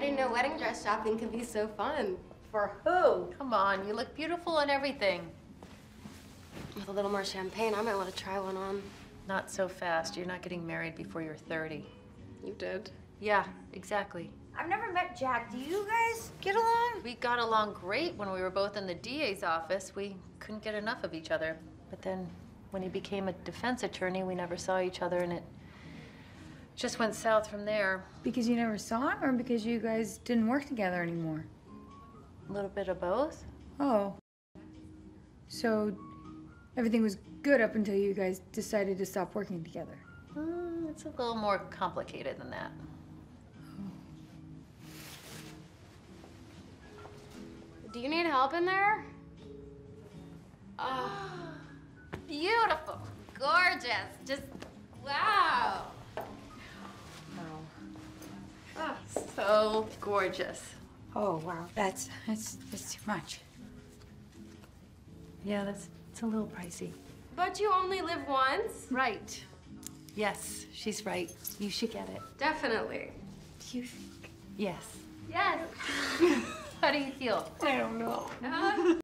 didn't know wedding dress shopping could be so fun. For who? Come on, you look beautiful and everything. With a little more champagne, I might want to try one on. Not so fast. You're not getting married before you're 30. You did? Yeah, exactly. I've never met Jack. Do you guys get along? We got along great when we were both in the DA's office. We couldn't get enough of each other. But then when he became a defense attorney, we never saw each other, and it just went south from there. Because you never saw him, or because you guys didn't work together anymore? A little bit of both. Oh. So everything was good up until you guys decided to stop working together? It's a little more complicated than that. Do you need help in there? Beautiful. Gorgeous. Just, wow. Oh, so gorgeous. Oh, wow. That's too much. Yeah, it's a little pricey. But you only live once? Right. Yes, she's right. You should get it. Definitely. Do you think? Yes. Yes. How do you feel? I don't know.